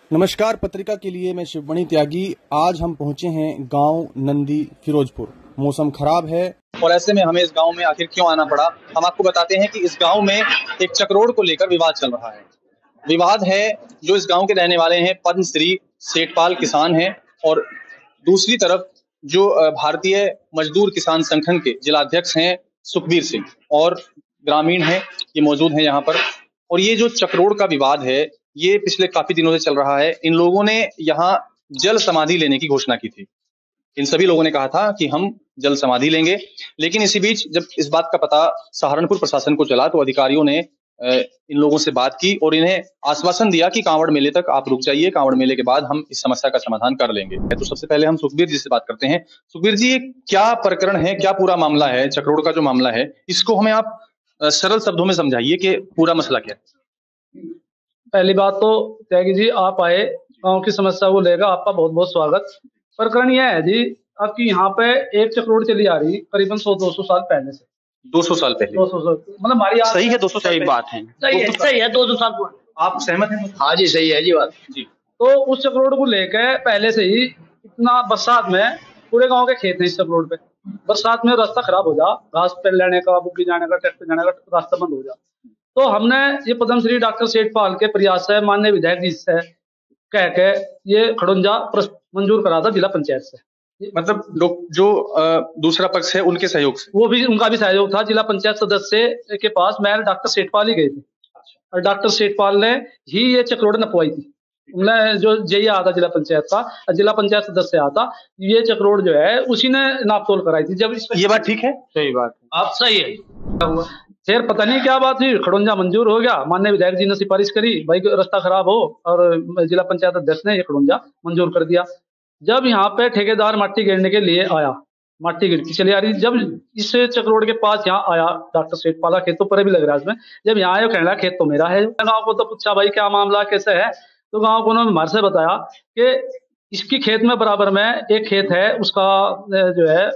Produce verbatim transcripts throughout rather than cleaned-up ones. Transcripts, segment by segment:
नमस्कार। पत्रिका के लिए मैं शिवमणि त्यागी। आज हम पहुंचे हैं गांव नंदी फिरोजपुर। मौसम खराब है और ऐसे में हमें इस गांव में आखिर क्यों आना पड़ा, हम आपको बताते हैं कि इस गांव में एक चक्रोड़ को लेकर विवाद चल रहा है। विवाद है जो इस गांव के रहने वाले हैं पद्मश्री सेठपाल किसान हैं, और दूसरी तरफ जो भारतीय मजदूर किसान संगठन के जिलाध्यक्ष हैं सुखबीर सिंह और ग्रामीण हैं, ये मौजूद हैं यहाँ पर। और ये जो चक्रोड़ का विवाद है ये पिछले काफी दिनों से चल रहा है। इन लोगों ने यहाँ जल समाधि लेने की घोषणा की थी। इन सभी लोगों ने कहा था कि हम जल समाधि लेंगे, लेकिन इसी बीच जब इस बात का पता सहारनपुर प्रशासन को चला तो अधिकारियों ने इन लोगों से बात की और इन्हें आश्वासन दिया कि कांवड़ मेले तक आप रुक जाइए, कांवड़ मेले के बाद हम इस समस्या का समाधान कर लेंगे। तो सबसे पहले हम सुखबीर जी से बात करते हैं। सुखबीर जी, ये क्या प्रकरण है, क्या पूरा मामला है, चक्रोड़ का जो मामला है, इसको हमें आप सरल शब्दों में समझाइए कि पूरा मसला क्या है। पहली बात तो त्यागी जी, आप आए गांव की समस्या को लेकर, आपका बहुत बहुत स्वागत। प्रकरण यह है जी, आपकी यहाँ पे एक चक्रोड़ चली आ रही करीबन सौ दो सौ साल पहले से। दो सौ साल पहले? दो सौ साल मतलब हमारी सही है, दो सौ सही बात है, सही है, सही है, दो सौ साल। आप सहमत हैं? हाँ जी, सही है जी बात जी। तो उस चक्रोड़ को लेकर पहले से ही इतना बरसात में पूरे गाँव के खेत है इस चक्रोड़ पे। बरसात में रास्ता खराब हो जा, घास पे लेने का, बुग्गी जाने का, ट्रैक्टर जाने का रास्ता बंद हो जा, तो हमने ये पद्मश्री डॉक्टर सेठपाल के प्रयास से, माननीय विधायक जी से कह के ये खड़ुंजा मंजूर करा था जिला पंचायत से। मतलब लोग जो दूसरा पक्ष है उनके सहयोग से, वो भी, उनका भी सहयोग था। जिला पंचायत सदस्य के पास मैं डॉक्टर सेठपाल ही गए थे और डॉक्टर सेठपाल ने ही ये चक्रोड़ नपवाई थी। उन्हें जो जेई आता जिला पंचायत का, जिला पंचायत सदस्य आता, ये चक्रोड़ जो है उसी ने नापतोल कराई थी। जब ये बात ठीक है, सही बात है, आप सही है। फिर पता नहीं क्या बात हुई, खड़ुंजा मंजूर हो गया। माननीय विधायक जी ने सिफारिश करी भाई रास्ता खराब हो, और जिला पंचायत अध्यक्ष ने ये खड़ुंजा मंजूर कर दिया। जब यहाँ पे ठेकेदार मिट्टी गिरने के लिए आया, मिट्टी गिरती चली आ रही, जब इस चक्रोड़ के पास यहाँ आया, डॉक्टर सेठपाल खेत तो पर भी लग रहा है इसमें, जब यहाँ आया कहने लगा खेत तो मेरा है। गाँव को तो पूछा भाई क्या मामला कैसे है, तो गाँव को उन्होंने हमारे से बताया कि इसकी खेत में बराबर में एक खेत है उसका जो है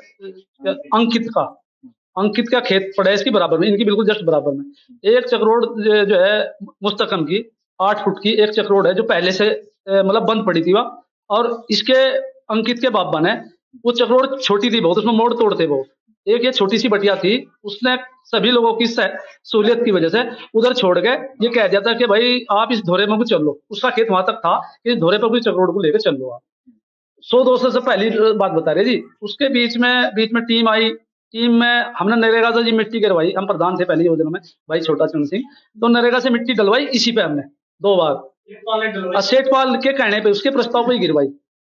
अंकित का, अंकित का खेत पड़ा है इसकी बराबर में, इनकी बिल्कुल जस्ट बराबर में। एक चक्रोड़ जो है मुस्तकम की आठ फुट की एक चक्रोड़ है जो पहले से मतलब बंद पड़ी थी वह, और इसके अंकित के बाबा ने, वो चक्रोड़ छोटी थी बहुत, उसमें मोड़ तोड़ थे बहुत, एक ये छोटी सी बटिया थी, उसने सभी लोगों की सहूलियत की वजह से उधर छोड़ के ये कह दिया था कि भाई आप इस धोरे में भी चल लो। उसका खेत वहां तक था कि इस धोरे पर भी चक्रोड़ को लेकर चल लो आप। सौ दो सौ से पहली बात बता रहे जी। उसके बीच में बीच में टीम आई, टीम में हमने नरेगा से जी मिट्टी गिरवाई। हम प्रधान थे पहली योजना में भाई छोटा चंद सिंह, तो नरेगा से मिट्टी डलवाई इसी पे हमने दो बार, सेठपाल के कहने पे उसके प्रस्ताव पर ही गिरवाई।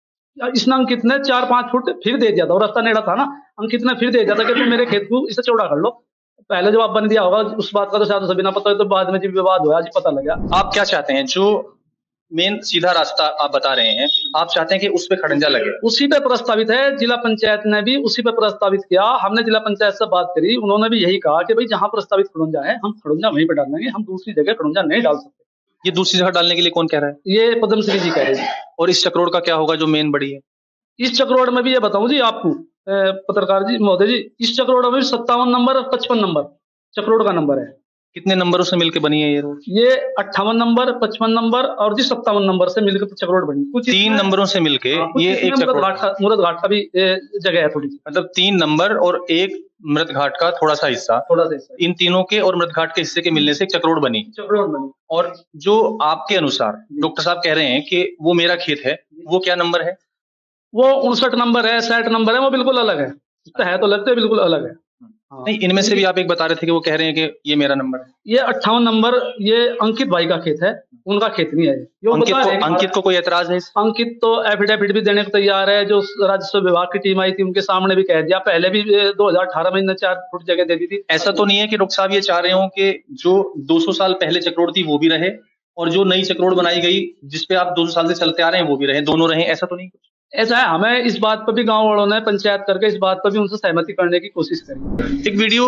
इसने अंकित ने चार पांच फुट फिर दे दिया था, और रास्ता नेड़ा था ना, अंकित ने फिर दे दिया था कि तुम मेरे खेत को इसे चौड़ा कर लो। पहले जब आप बन दिया होगा उस बात का तो शायद सभी ना पता है, तो बाद में जब विवाद हुआ आज पता लगा। आप क्या चाहते हैं, जो मेन सीधा रास्ता आप बता रहे हैं, आप चाहते हैं कि उस पे खड़ंजा लगे? उसी पे प्रस्तावित है, जिला पंचायत ने भी उसी पे प्रस्तावित किया। हमने जिला पंचायत से बात करी, उन्होंने भी यही कहा कि भाई जहां प्रस्तावित खड़ंजा है हम खड़ंजा वहीं पे डालेंगे, हम दूसरी जगह खड़ंजा नहीं डाल सकते। ये दूसरी जगह डालने के लिए कौन कह रहा है? ये पद्मश्री जी कह रहे हैं। और इस चक्रोड़ का क्या होगा जो मेन बड़ी है? इस चक्रोड़ में भी ये बताऊं जी आपको पत्रकार जी महोदय जी, इस चक्रोड़ में सत्तावन नंबर और पचपन नंबर चक्रोड़ का नंबर है। कितने नंबरों से मिलकर बनी है ये रोड? ये अट्ठावन नंबर, पचपन नंबर और जी सत्तावन नंबर से मिलकर चक्रोड़ बनी। कुछ तीन नंबरों से मिलके ये एक चक्रोड़ घाट, मुरद घाट का भी जगह है थोड़ी सी, मतलब तीन नंबर और एक मृत घाट का थोड़ा सा हिस्सा, थोड़ा सा हिस्सा, इन तीनों के और मृत घाट के हिस्से के मिलने से एक चक्रोड़ बनी। चक्रोड़ बनी। और जो आपके अनुसार डॉक्टर साहब कह रहे हैं कि वो मेरा खेत है, वो क्या नंबर है? वो उनसठ नंबर है, साठ नंबर है, वो बिल्कुल अलग है। है तो लगते बिल्कुल अलग है। हाँ। नहीं, इनमें से भी आप एक बता रहे थे कि वो कह रहे हैं कि ये मेरा नंबर है। ये अट्ठावन नंबर ये अंकित भाई का खेत है, उनका खेत नहीं है ये। अंकित को, अंकित को कोई एतराज है? अंकित तो एफिडेविट भी देने को तैयार है। जो राजस्व विभाग की टीम आई थी उनके सामने भी कह दिया, पहले भी दो हजार अठारह में चार फुट जगह दे दी थी। ऐसा तो नहीं है कि डॉक्टर साहब ये चाह रहे हो कि जो दो सौ साल पहले चक्रोड़ थी वो भी रहे और जो नई चक्रोड़ बनाई गई जिसपे आप दो सौ साल से चलते आ रहे हैं वो भी रहे, दोनों रहे, ऐसा तो नहीं? ऐसा है, हमें इस बात पर भी गांव वालों ने पंचायत करके इस बात पर भी उनसे सहमति करने की कोशिश करी। एक वीडियो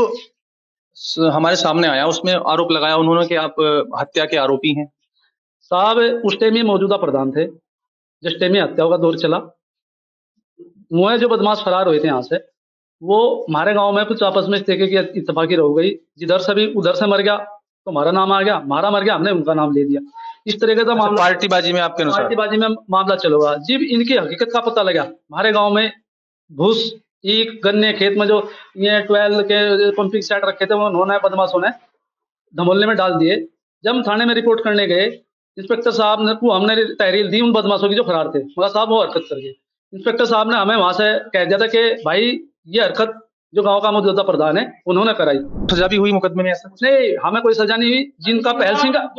हमारे सामने आया, उसमें आरोप लगाया उन्होंने कि आप हत्या के आरोपी हैं। साहब उस टाइम ये मौजूदा प्रधान थे जिस टाइम ये हत्याओं का दौर चला। मुझे जो बदमाश फरार हुए थे यहाँ से, वो हमारे गांव में कुछ आपस में इस तरीके की इत्तेफाकी हो गई, जिधर से भी उधर से मर गया तो हमारा नाम आ गया, हमारा मर गया हमने उनका नाम ले दिया। इस तरीके का मामला पार्टीबाजी में आपके अनुसार पार्टीबाजी में मामला चलेगा। जब इनकी हकीकत का पता लगा, हमारे गांव में घूस ईख गन्ने खेत में जो ये ट्वेल्व के पंपिंग सेट रखे थे वो उन्होंने बदमाशों ने धमोल्ले में डाल दिए। जब हम थाने में रिपोर्ट करने गए, इंस्पेक्टर साहब ने को हमने तहरीर दी उन बदमाशों की जो फरार थे, मगर साहब वो हरकत कर गए। इंस्पेक्टर साहब ने हमें वहां से कह दिया था कि भाई ये हरकत जो गांव का मौजूदा प्रधान है उन्होंने कराई। सजा भी हुई मुकदमे में? ऐसा नहीं, हमें कोई सजा नहीं हुई। जिनका पहल सिंह का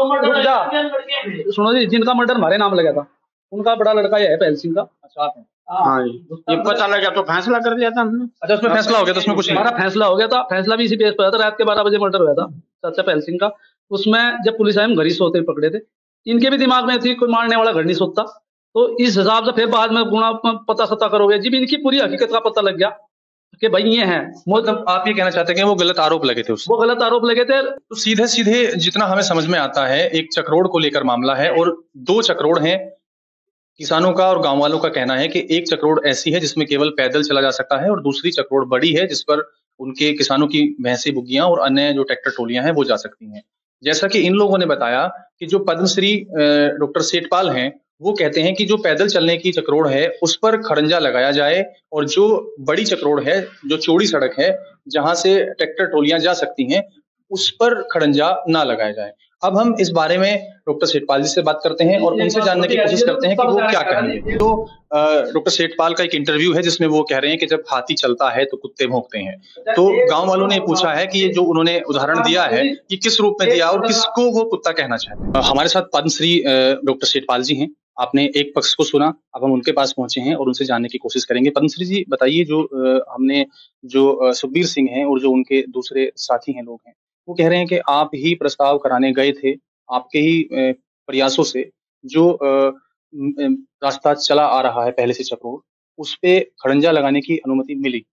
सुनो जी, जिनका मर्डर हमारे नाम लगा था उनका बड़ा लड़का ये है पहल सिंह का। अच्छा, आप हैं? हाँ, ये पता लगा तो फैसला कर दिया था हमने। अच्छा, उसमें फैसला हो गया? तो उसमें कुछ हमारा फैसला हो गया था। फैसला भी इसी बेस पर था। रात के बारह बजे मर्डर हुआ था चाचा पहल सिंह का। उसमें जब पुलिस आए हम घर ही सोते पकड़े थे। इनके भी दिमाग में थी कोई मारने वाला घर नहीं सोता, तो इस हिसाब से फिर बाद में गुना पता सता करोगे। जब इनकी पूरी हकीकत का पता लग गया कि भाई ये है, मतलब आप ये कहना चाहते हैं कि वो गलत आरोप लगे थे उसको? वो गलत आरोप लगे थे। तो सीधे सीधे जितना हमें समझ में आता है, एक चक्रोड़ को लेकर मामला है और दो चक्रोड़ हैं। किसानों का और गांव वालों का कहना है कि एक चक्रोड़ ऐसी है जिसमें केवल पैदल चला जा सकता है और दूसरी चक्रोड़ बड़ी है जिस पर उनके किसानों की भैंसी बुग्गियां और अन्य जो ट्रैक्टर ट्रॉलियां हैं वो जा सकती हैं। जैसा कि इन लोगों ने बताया कि जो पद्मश्री डॉक्टर सेठपाल हैं वो कहते हैं कि जो पैदल चलने की चक्रोड़ है उस पर खड़ंजा लगाया जाए और जो बड़ी चक्रोड़ है, जो चौड़ी सड़क है जहां से ट्रैक्टर ट्रॉलियां जा सकती हैं, उस पर खड़ंजा ना लगाया जाए। अब हम इस बारे में डॉक्टर सेठपाल जी से बात करते हैं और उनसे जानने की कोशिश करते हैं कि वो क्या कहेंगे। तो डॉक्टर सेठपाल का एक इंटरव्यू है जिसमें वो कह रहे हैं कि जब हाथी चलता है तो कुत्ते भौंकते हैं। तो गांव वालों ने पूछा है कि ये जो उन्होंने उदाहरण दिया है ये किस रूप में दिया और किसको वो कुत्ता कहना चाहते हैं। हमारे साथ पद्मश्री डॉक्टर सेठपाल जी हैं। आपने एक पक्ष को सुना, अब हम उनके पास पहुंचे हैं और उनसे जानने की कोशिश करेंगे। पद्मश्री जी बताइए, जो हमने जो सुखबीर सिंह हैं और जो उनके दूसरे साथी हैं लोग हैं, वो कह रहे हैं कि आप ही प्रस्ताव कराने गए थे, आपके ही प्रयासों से जो रास्ता चला आ रहा है पहले से चक्रोड़, उस पे खड़ंजा लगाने की अनुमति मिली।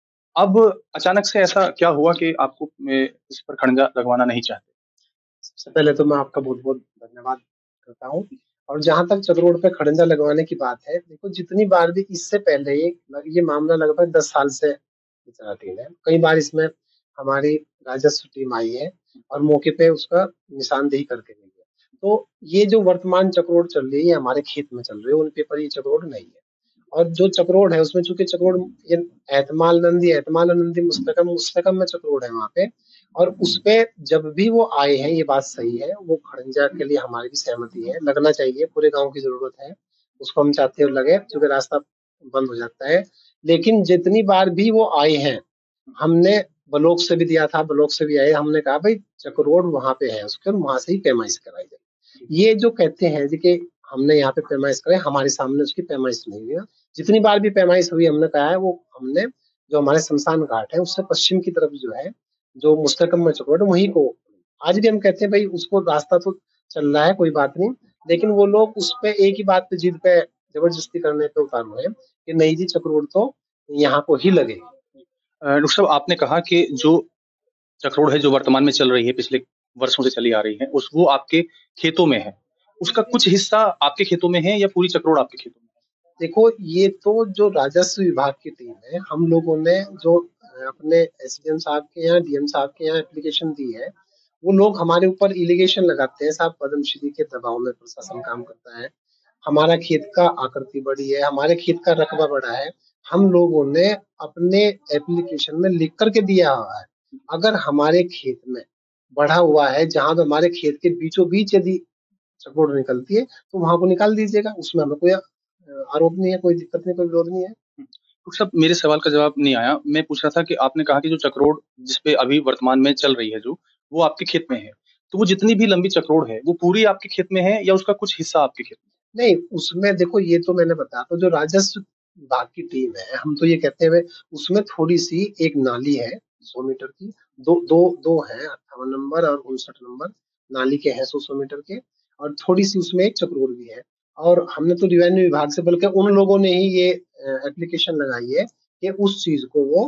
अब अचानक से ऐसा क्या हुआ कि आपको इस पर खड़ंजा लगवाना नहीं चाहते? सबसे पहले तो मैं आपका बहुत बहुत धन्यवाद करता हूँ। और जहां तक चक्रोड़ पे खड़ंजा लगवाने की बात है, देखो जितनी बार भी इससे पहले ये ये मामला लगभग दस साल से चलातीन है। कई बार इसमें हमारी राजस्व टीम आई है और मौके पे उसका निशानदेही करके गई है। तो ये जो वर्तमान चक्रोड़ चल रही है ये हमारे खेत में चल रही है, उन पेपर ये चक्रोड़ नहीं है। और जो चक्रोड़ है उसमें चूंकि चक्रोड़ ये एतमाल नंदी एतमाल नंदी मुस्तकम मुस्तकम में चक्रोड़ है वहां पे, और उसपे जब भी वो आए हैं ये बात सही है, वो खड़ंजा के लिए हमारी भी सहमति है, लगना चाहिए, पूरे गांव की जरूरत है, उसको हम चाहते हैं लगे, क्योंकि रास्ता बंद हो जाता है। लेकिन जितनी बार भी वो आए हैं हमने ब्लॉक से भी दिया था, ब्लॉक से भी आए, हमने कहा भाई चक्रोड़ वहां पे है उसके, वहां से ही पैमाइश कराई जाए। ये जो कहते हैं कि हमने यहाँ पे पैमाइश कराई, हमारे सामने उसकी पैमाइश नहीं हुई। जितनी बार भी पैमाइश हुई हमने कहा है वो हमने जो हमारे शमशान घाट है उससे पश्चिम की तरफ जो है जो मुस्तकम में चक्रोड़ वहीं को, आज भी हम कहते हैं भाई उसको रास्ता तो चल रहा है कोई बात नहीं, लेकिन वो लोग उस पे एक ही बात पे जिद पे जबरदस्ती करने पे उतार हुए हैं कि नहीं जी चक्रोड़ तो यहाँ को ही लगे। डॉक्टर साहब, आपने कहा कि जो चक्रोड़ है जो वर्तमान में चल रही है, पिछले वर्षों से चली आ रही है, उस वो आपके खेतों में है, उसका कुछ हिस्सा आपके खेतों में है या पूरी चक्रोड़ आपके खेतों में है? देखो ये तो जो राजस्व विभाग की टीम है, हम लोगों ने जो अपने एसडीएम साहब के यहाँ डीएम साहब के यहाँ एप्लीकेशन दी है, वो लोग हमारे ऊपर इलिगेशन लगाते हैं साहब पद्मश्री के दबाव में प्रशासन काम करता है, हमारा खेत का आकृति बड़ी है, हमारे खेत का रकबा बड़ा है, हम लोगों ने अपने एप्लीकेशन में लिख करके दिया हुआ है अगर हमारे खेत में बढ़ा हुआ है जहां पे हमारे खेत के बीचों बीच यदि चक्रोड़ निकलती है तो वहां को निकाल दीजिएगा, उसमें हमें कोई आरोप नहीं है, कोई दिक्कत नहीं, कोई विरोध नहीं है। तो सब मेरे सवाल का जवाब नहीं आया। मैं पूछ रहा था कि आपने कहा कि जो चक्रोड़ जिसपे अभी वर्तमान में चल रही है जो वो आपके खेत में है, तो वो जितनी भी लंबी चक्रोड़ है वो पूरी आपके खेत में है या उसका कुछ हिस्सा आपके खेत में? नहीं, उसमें देखो ये तो मैंने बताया, तो जो राजस्व विभाग की टीम है हम तो ये कहते हैं उसमें थोड़ी सी एक नाली है सौ मीटर की, दो दो दो है अट्ठावन नंबर और उनसठ नंबर नाली के हैं सौ सौ मीटर के, और थोड़ी सी उसमें एक चक्रोड़ भी है। और हमने तो रेवेन्यू विभाग से बल्कि उन लोगों ने ही ये एप्लीकेशन लगाई है कि उस चीज को वो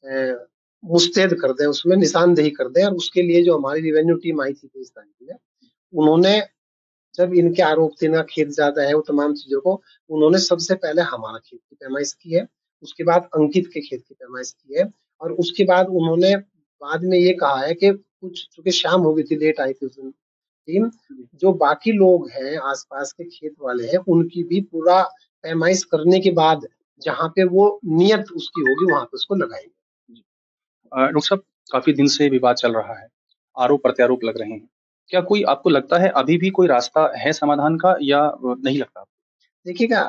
मुस्तैद कर दें, उसमें निशानदेही कर दें, और उसके लिए जो हमारी रेवेन्यू टीम आई थी तेईस तारीख में, उन्होंने जब इनके आरोप थे इनका खेत ज्यादा है वो तमाम चीजों को, उन्होंने सबसे पहले हमारा खेत की पैमाइश की है, उसके बाद अंकित के खेत की पैमाइश की है, और उसके बाद उन्होंने बाद में ये कहा है कि कुछ चूंकि शाम हो गई थी, लेट आई थी उस दिन, टीम, जो बाकी लोग हैं आसपास के खेत वाले हैं उनकी भी पूरा पैमाइश करने के बाद जहाँ पे वो नियत उसकी होगी वहां पे उसको लगाएंगे। अ, डॉक्टर साहब, काफी दिन से विवाद चल रहा है, आरोप प्रत्यारोप लग रहे हैं। क्या कोई आपको लगता है अभी भी कोई रास्ता है समाधान का या अ, नहीं लगता? देखिएगा,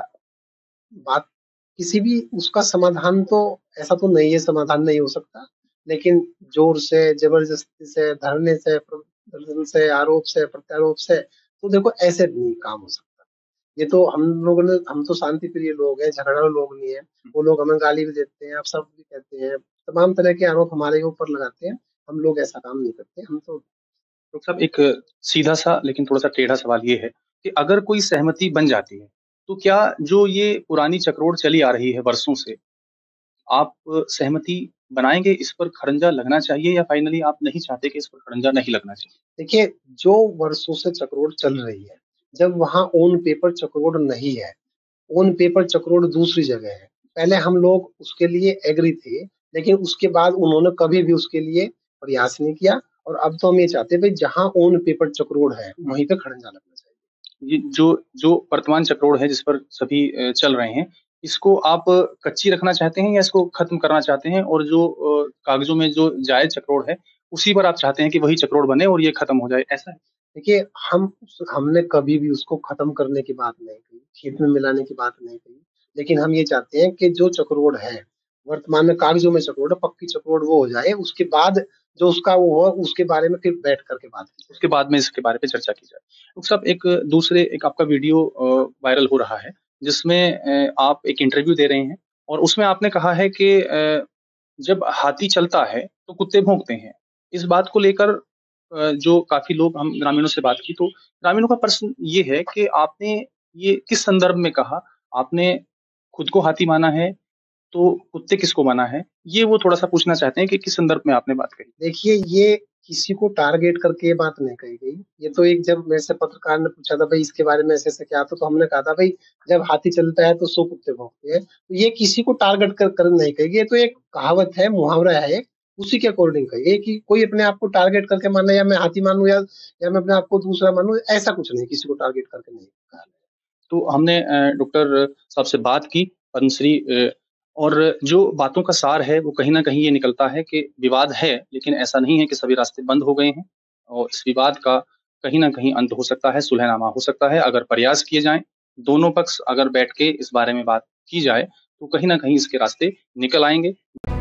बात किसी भी उसका समाधान तो ऐसा तो नहीं है, समाधान नहीं हो सकता, लेकिन जोर से, जबरदस्ती से, धरने से, प्रदर्शन से, आरोप से, प्रत्यारोप से, तो देखो ऐसे नहीं काम हो सकता। ये तो हम लोगों ने, हम तो शांति प्रिय लोग हैं, झगड़ालू लोग नहीं है। वो लोग हमें गाली भी देते हैं, आप सब भी कहते हैं, तमाम तरह के आरोप हमारे ऊपर लगाते हैं। हम लोग ऐसा काम नहीं करते। हम तो डॉक्टर साहब, एक सीधा सा लेकिन थोड़ा सा टेढ़ा सवाल ये है कि अगर कोई सहमति बन जाती है तो क्या जो ये पुरानी चक्रोड़ चली आ रही है वर्षों से, आप सहमति बनाएंगे, इस पर खड़ंजा लगना चाहिए या फाइनली आप नहीं चाहते कि इस पर खड़ंजा नहीं लगना चाहिए? देखिए, जो वर्षों से चक्रोड़ चल रही है, जब वहां ऑन पेपर चक्रोड़ नहीं है, ऑन पेपर चक्रोड़ दूसरी जगह है। पहले हम लोग उसके लिए एग्री थे, लेकिन उसके बाद उन्होंने कभी भी उसके लिए प्रयास नहीं किया। और अब तो हम ये चाहते हैं भाई जहां ऑन पेपर चक्रोड़ है वहीं पे खड़ंजा लगना चाहिए। ये जो जो वर्तमान चक्रोड़ है जिस पर सभी अ, चल रहे हैं, इसको आप कच्ची रखना चाहते हैं या इसको खत्म करना चाहते हैं, और जो अ, कागजों में जो जायज चक्रोड़ है उसी पर आप चाहते हैं कि वही चक्रोड़ बने और ये खत्म हो जाए, ऐसा है? देखिए, हम हमने कभी भी उसको खत्म करने की बात नहीं कही, खेत में मिलाने की बात नहीं कही, लेकिन हम ये चाहते हैं कि जो चक्रोड़ है, वर्तमान में कागजों में चक्रोड़ है, पक्की चक्रोड़ वो हो जाए, उसके बाद जो उसका वो हो उसके बारे में फिर बैठ करके बात की जाए। उसके बाद में इसके बारे पे चर्चा की जाए। डॉक्टर साहब, एक दूसरे एक आपका वीडियो अ, वायरल हो रहा है जिसमें अ, आप एक इंटरव्यू दे रहे हैं और उसमें आपने कहा है कि अ, जब हाथी चलता है तो कुत्ते भौंकते हैं। इस बात को लेकर अ, जो काफ़ी लोग, हम ग्रामीणों से बात की तो ग्रामीणों का प्रश्न ये है कि आपने ये किस संदर्भ में कहा? आपने खुद को हाथी माना है, तो कुत्ते किसको माना है? ये वो थोड़ा-सा पूछना चाहते हैं कि किस संदर्भ में आपने बात कही? देखिए, ये किसी को टारगेट करके ये बात नहीं कही गई। ये तो एक, जब मेरे से पत्रकार ने पूछा था भाई इसके बारे में ऐसे-ऐसे क्या था, तो हमने कहा था भाई जब हाथी चलता है तो सौ कुत्ते भौंकते हैं। तो ये किसी को टारगेट कर कर नहीं कही गई, ये तो एक कहावत है, मुहावरा है एक, उसी के अकॉर्डिंग कही है कि कोई अपने आप को टारगेट करके माने या मैं हाथी मानूँ या या मैं अपने आप को दूसरा मानूँ, ऐसा कुछ नहीं, किसी को टारगेट करके नहीं कहा। तो हमने अ, डॉक्टर साहब से बात की, पद्मश्री, अ, और जो बातों का सार है वो कहीं न कहीं ये निकलता है कि विवाद है, लेकिन ऐसा नहीं है कि सभी रास्ते बंद हो गए हैं और इस विवाद का कहीं न कहीं अंत हो सकता है, सुलहनामा हो सकता है अगर प्रयास किए जाएँ। दोनों पक्ष अगर बैठ के इस बारे में बात की जाए, तो कहीं न कहीं इसके रास्ते निकल आएँगे।